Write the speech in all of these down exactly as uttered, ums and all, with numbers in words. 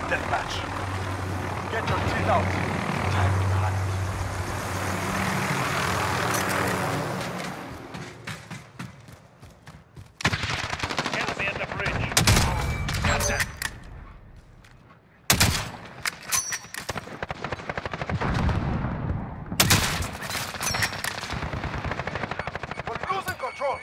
deathmatch. Get your teeth out. Time to hunt. Enemy at the bridge. Got that. We're losing control.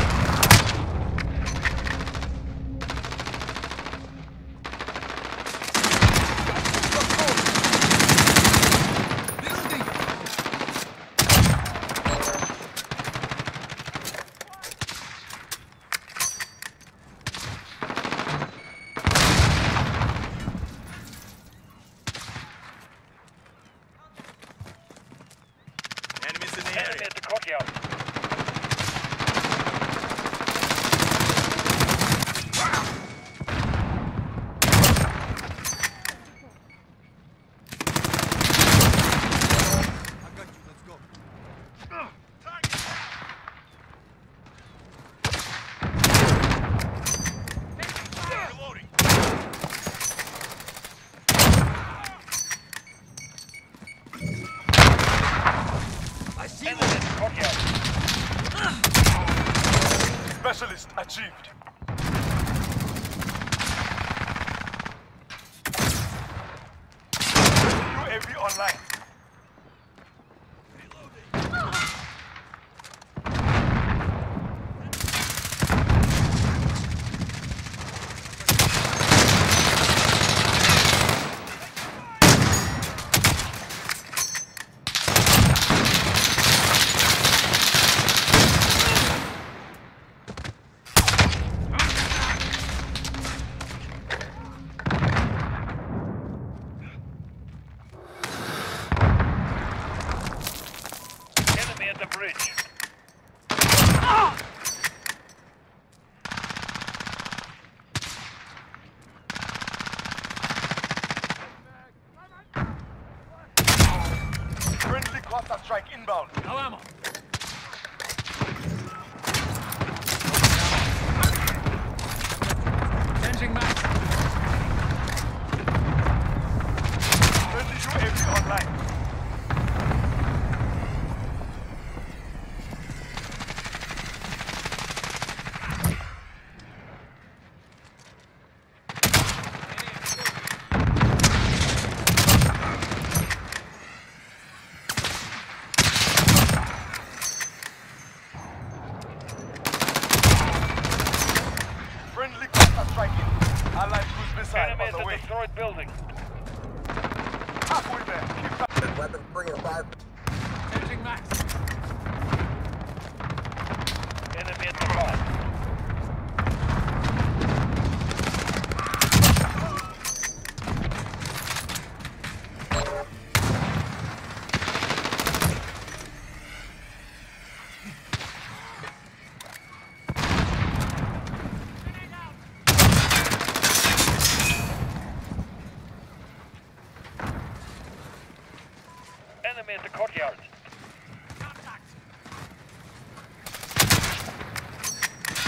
Enemy at the courtyard. Enemy at the courtyard. Specialist achieved. U A V online. Enemy at the bridge. Friendly cluster strike inbound. No ammo. Changing max. Friendly U A V online. Friendly cluster striking. Allied cruise missile Enemy on at the the way. destroyed building. Halfway there. Keep that. Weapon three or five. Changing max. Enemy at the line. Enemy at the courtyard.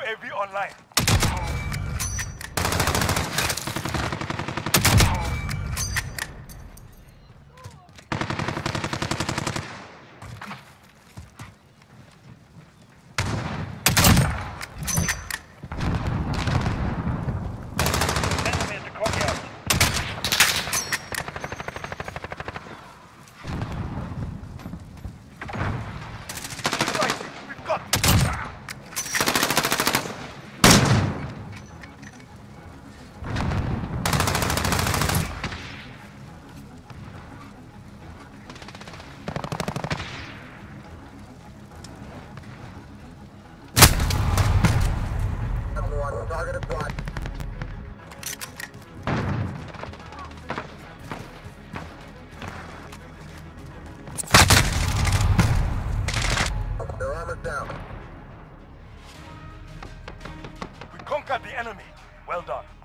A V online. Enemy at the courtyard. Right, we've got Target acquired. Their armor's down. We conquered the enemy. Well done.